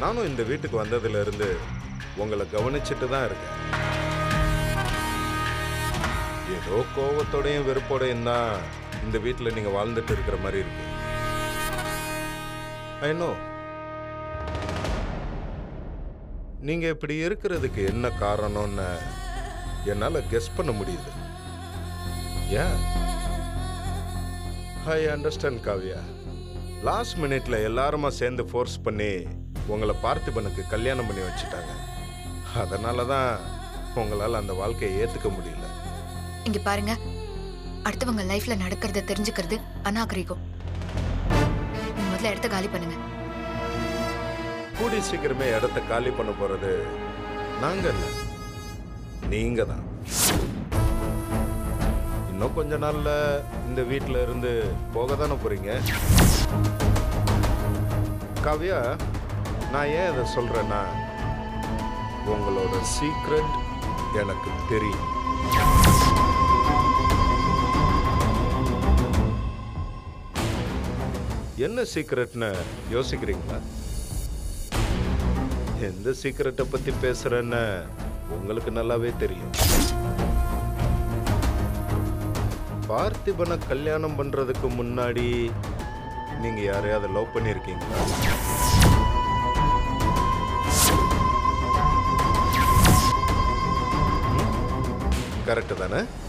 நானும் இந்த வீட்டுக்கு வந்ததுல இருந்து உங்களை கவனிச்சுட்டு தான் இருக்கேன். ஏதோ கோவத்தோடையும் வெறுப்போடையும் தான் இந்த வீட்டில் நீங்க வாழ்ந்துட்டு இருக்கிற மாதிரி இருக்கு. ஐ நோ நீங்க இப்படி இருக்கிறதுக்கு என்ன காரணம்னு என்னால கெஸ் பண்ண முடியுது. ஏன் ஐ அண்டர்ஸ்டாண்ட் காவ்யா. லாஸ்ட் மினிட்ல எல்லாருமா சேர்ந்து ஃபோர்ஸ் பண்ணி உங்களை பார்த்திபனுக்கு கல்யாணம் பண்ணி வச்சுட்டாங்க. அதனால தான் உங்களால் அந்த வாழ்க்கையை ஏற்றுக்க முடியல. இங்க பாருங்க, அடுத்தவங்க லைஃப்ல நடக்கிறத தெரிஞ்சுக்கிறது அநாகரிகம். முதல்ல இடத்த காலி பண்ணுங்க. கூடி சீக்கிரமே இடத்த காலி பண்ண போறது நாங்க இல்ல, நீங்க தான். இன்னும் கொஞ்ச நாள்ல இந்த வீட்டில இருந்து போக தானே போறீங்க. காவ்யா, நான் ஏன் இதை சொல்றேன்னா உங்களோட சீக்ரெட் எனக்கு தெரியும். என்ன சீக்ரெட்னு யோசிக்கிறீங்களா? எந்த சீக்ரெட்டை பத்தி பேசுறேன்னு உங்களுக்கு நல்லாவே தெரியும். பார்த்திபனை கல்யாணம் பண்றதுக்கு முன்னாடி நீங்க யாரையாவது லவ் பண்ணிருக்கீங்களா? கரெக்ட் தானே?